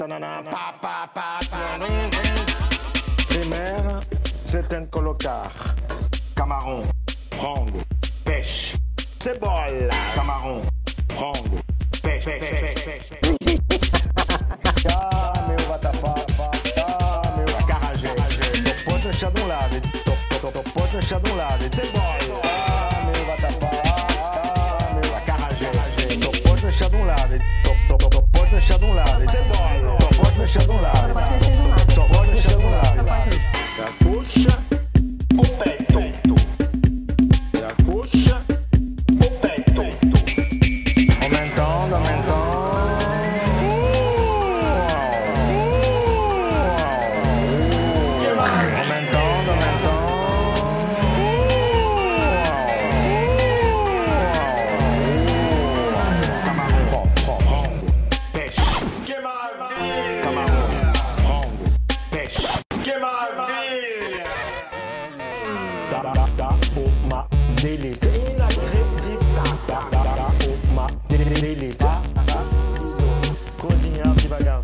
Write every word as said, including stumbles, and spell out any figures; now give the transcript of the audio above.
Tanana, pá, pá, pá, pá. Primeiro, você tem que colocar camarão, frango, peixe, cebola, camarão, frango, peixe, peixe, peixe, peixe. Ah, meu vatapá, ah, meu acarajé. Tô pode deixar de um lado, tô pode deixar de um lado, cebola. Ah, meu vatapá, ah, meu acarajé. Tô pode deixar de um lado, tô pode deixar de um lado, cebola. Tô pode deixar de um lado, só pode deixar de um lado. Da coxa, o peito, da coxa, o peito. Aumentando, aumentando. Aumentando, aumentando. Camarão, frango, peixe. Que maravilha! Camarão, frango, peixe. Que maravilha! Dá, dá, dá uma delícia inacreditável. Dá, dá, dá uma delícia. Cozinhar devagar.